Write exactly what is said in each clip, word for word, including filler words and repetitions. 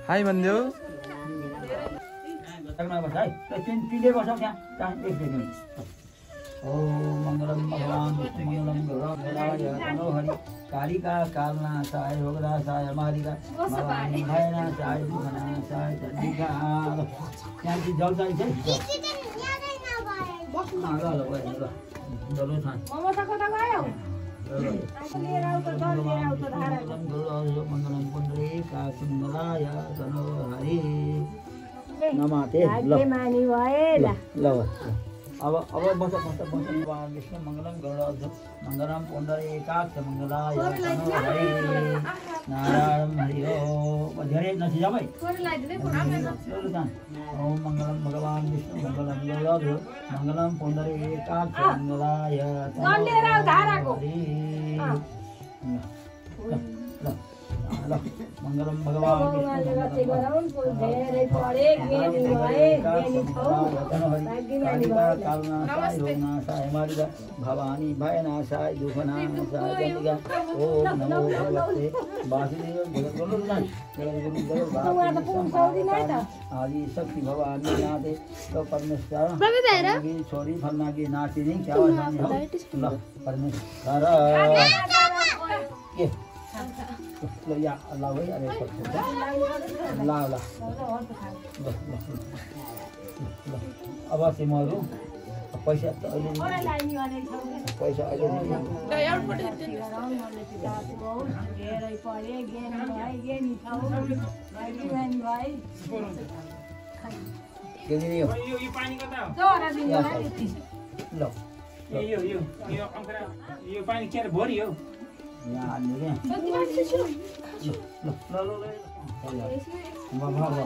high भन्दियो मंगलम भगवान विष्णुमंगलम गौरवराय तनो हरि कालिका कालना साय होगरा साय मारिका भवानी भयना साय दुखना साय चंडिका यहाँ की जल चाहिए ल ल ल जलो थान मोमो त कता गयो मंगलम पुंडरी का सुंदराय तनो हरि नमाते ल मानी भए ल ल अब अब बस बस बस भगवान विष्णु मंगलम गौरव मंगलम पुंडरी एकाक्ष मंगलाय तनो हरि नारायण हरि ओम धेरै नसिजा भाइ ओम मंगलम भगवान विष्णु मंगलम गौरव मंगलम पुंडरी एकाक्ष मंगलाय तनो हरि मंगलम भगवान भवानी भयनाशाय दुखनाशाय चंडिका ओम नमो भगवते वासुदेव आदि शक्ति भवानी नाथे तो परमेश्वर छोरी फलना की नाची नहीं क्या परमेश्वर lo ya la với ở đây Phật la la अब से मरु पैसा त अहिले पैसा अहिले के दिने यो यो पानी कता हो ल यो यो यो यो अंकरा यो पानी के भरि हो यहाँ हाल्नु क्या ल ल ल ल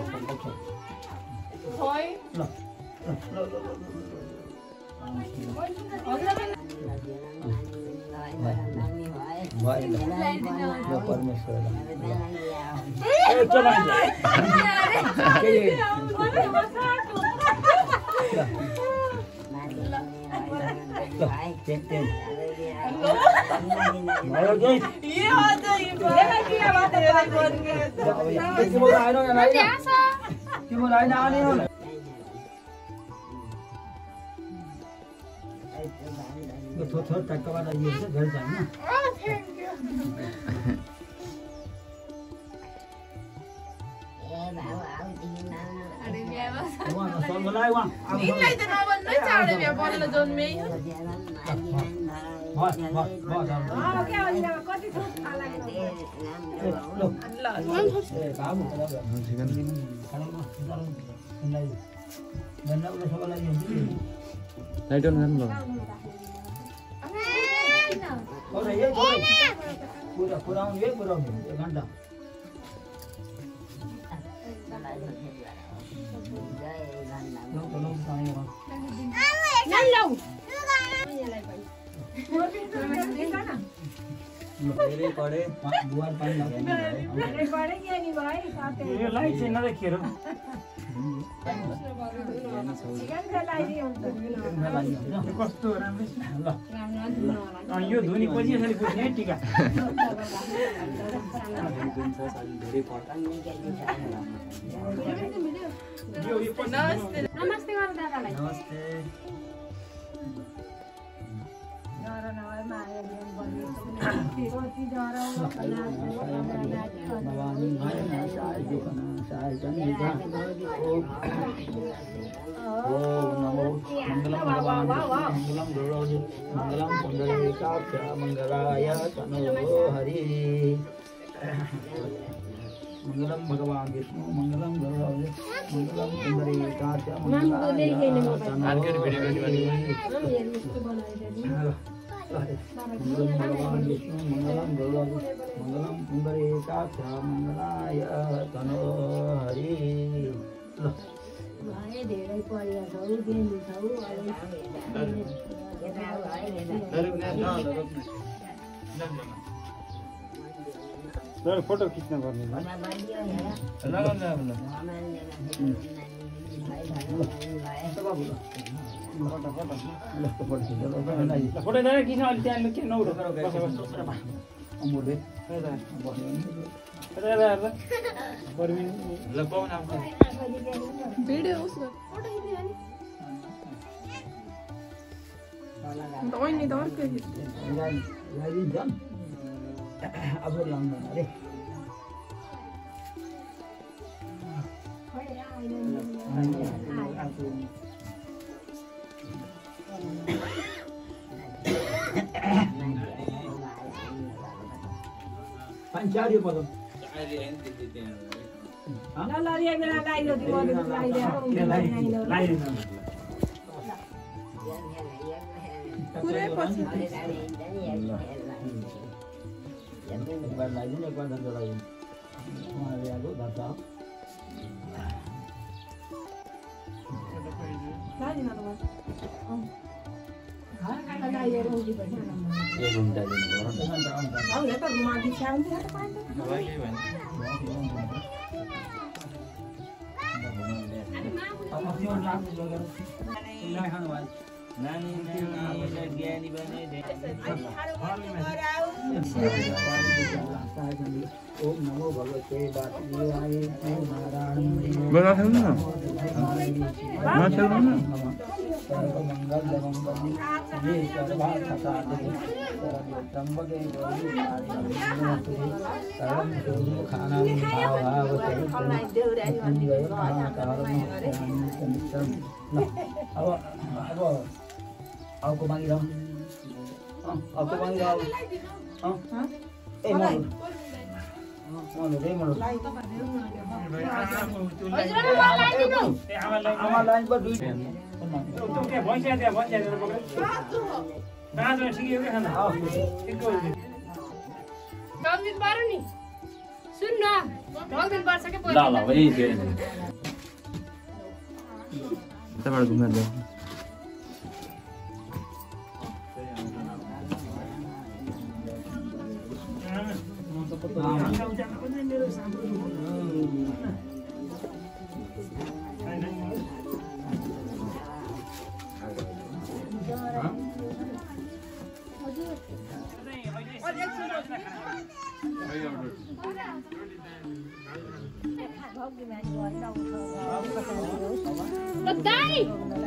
थोड़ा टक्का वाला ये से घर जाए ना अरे मैं बस वहाँ सब बुलाए वहाँ नहीं लाइट ना बंद नहीं चावड़े में बोल जोन में बहुत बहुत बहुत हां क्या हो गया कति थोक खाला लो लो ए काम हो गया चिकन खाने में नहीं मैंने उसे सब लगी लाइट ऑन कर लो और ये पूरा पूरा ये पूरा एक घंटा लो लो पानी हो नहीं लो मेरे पड़े बुआर पानी लगे मेरे पड़े क्या नहीं भाई साथे ये लाइट से ना देखिए रो चिकन खलाई हम त कस्तो राम्रो छ ल अनि यो धुनी पछि यसरी पुग्ने टिका यो यो नमस्ते नमस्ते गर दादालाई नमस्ते नर नभए माया ल्याउनु पर्ने कति डर भवानी भयना साय दुखना साय चंडिका ओम नमो मंगलम भगवान मंगलम गौरव मंगलम पुंडरीकाक्ष मंगलाय तनो हरि मंगलम भगवान विष्णु मंगलम गौरव मंगलम पुंडरीकाक्ष मंगलाय तनो हरि मंगलम भगवान विष्णु मंगलम गौरव मंगलम पुंडरीकाक्ष मंगलाय तनो हरि भाइ धेरै परिया छौ देनी छौ सर फोटो खिच्न पर्ने ल ल फोटो दाइ किन अलि त्यहाँ के नउरो बस बस अमुले ल पाउन आउँछ भिडियो उसको फोटो खिच्ने अनि दोइनी दोर के लागि जन अब लाउँदैन अरे पंचारी पदम अहिले हैन त्यति त्यहाँ ल ल एक बेला लाइदियो त्यो गर्नु लाइदियो लाइदिनु पुरै पछि एक बार लाइदिनु एक बार धन्दा लाइदिनु उहाँले अब धर्छ लाइदिनु त हा लाइदियो रोजी पनि एक घन्टा दिनु अब ले त माथि छाउँ त पाइन्छ अब त्यो लाग्नु लगेर नखानु भयो नानी नानीलाई ज्ञानी बने ओम नमो भगवते वासुदेवाय नारायण बना था ना ना चल ना सर्वमंगल मंगल ये सर्वार्थसाधके त्र्यंबके गौरी नारायणी सर्वं देवी खाना भावते अब अब अब को मांगी रहो अब को मांगी रहो हां ए मांगो मांगो दे मांगो आमा लाइन पर दुई त्यो के भइसक्यो त्यहाँ भइसक्यो पक्रे बाँझो ठिकै हो के खाना ठिक हो दस दिन बाह्र नि सुन न दस दिन पर्छ के ल पहिला ल भाइ त्यो यताबाट घुमेर जाऊ बधाई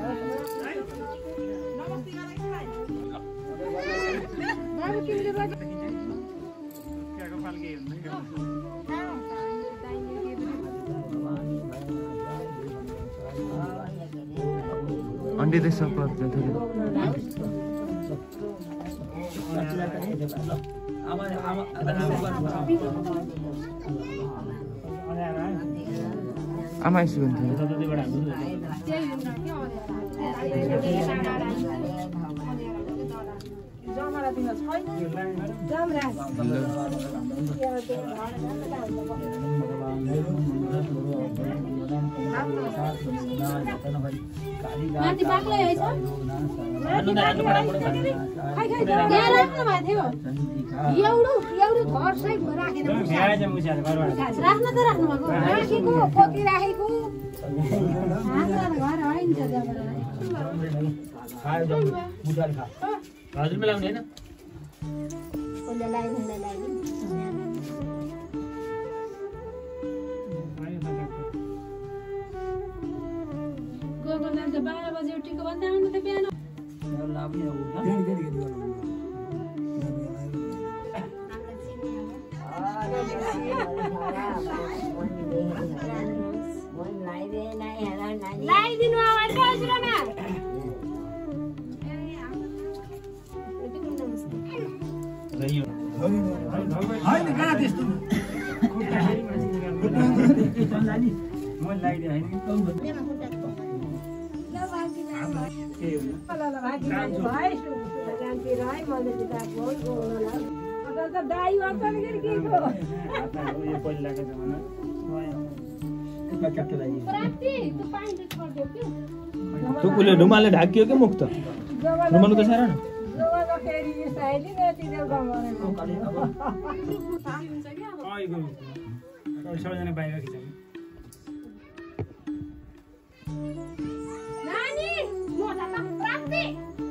अन्डे दे सब पर थोड़ी आमा आमा आमा यसो भन्थ्यो जमरा दिन छैन जमरा माथि बाक्लै है छ माथि बाक्लै खाइ खाइ त्यहाँ राख्नु भएको थियो एउटो एउटो घर सहित राखेन राख्न त राख्नु भएको राखेको पोकी राखेको घर होइन हजुर मिलाउने हैन कसले लाइदिनु लाइदिनु गएको त बाह्र बजे उठेको भन्दा आउनु त बिहान लाइदिनु आवाज हजुरमा होइन कहाँ त्यस्तो म लाइदिए हैन दाई वापस के के को यो पहिलाको जमाना प्राप्ति तँ पानी त छोड्देऊ के टुकुले रुमालले ढाकियो के मुख त रुमाल त सारा न जवाको फेरि साइली न तिनीहरु गमरे हुन्छ के अब आइ गयो अब सबैजना बाहिर खिचाउँ नानी मोटा त प्राप्ति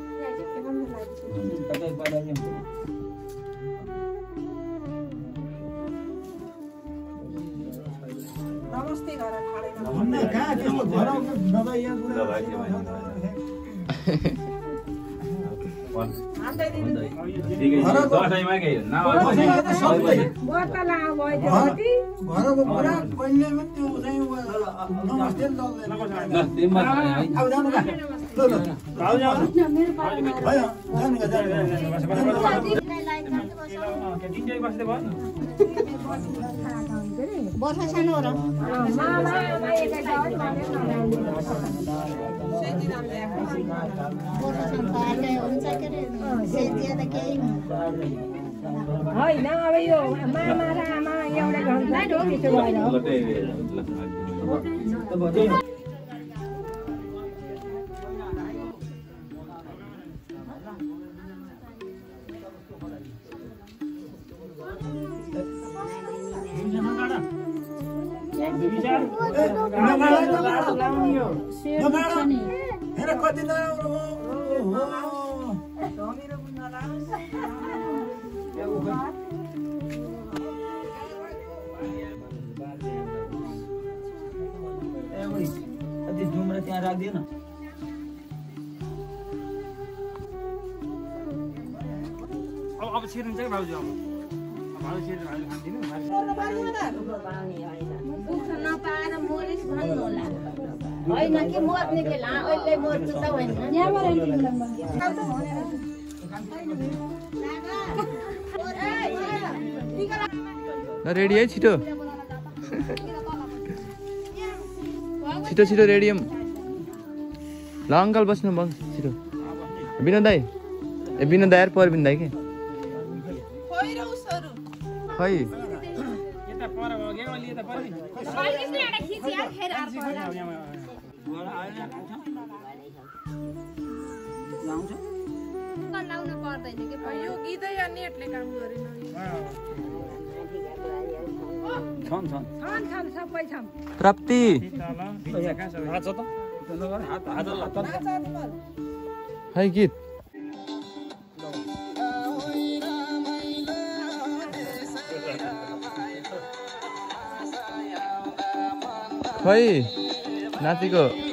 कतै पढाइ कहाँ त्यस्तो घराउनु नभइया घरको पुरा कहिलेमा त्यो चाहिँ नमस्ते वर्षा सानो हो र होइन अब यो मामा र आमा एउटा घन्टा त्यसो भएर कति नराम्रो डुम्रा त्यहाँ राख्दिएन अब छिर्नु चाहिँ भाउजू अब भाउजू छिर्नु भाउजू खान्दिनु नपाएर मोरिस भन्नु होला होइन कि मर्ने के ला अहिले मर्छु त होइन यहाँबाट रेडी है छिटो छिटो छिटो रेडियम ल अङ्कल बस्नु बस छिटो विनोद दाई ए विनोद दाई परबिन दाई के खै यता पर भयो अलि यता पर नि अहिले एउटा खिची यार फेर अर्को बनाउनु पर्दैन के यो गीतै या नेटले काम गरेन छन् छन् छन् छन् सबै छन् प्राप्ति है गीत खै नातिको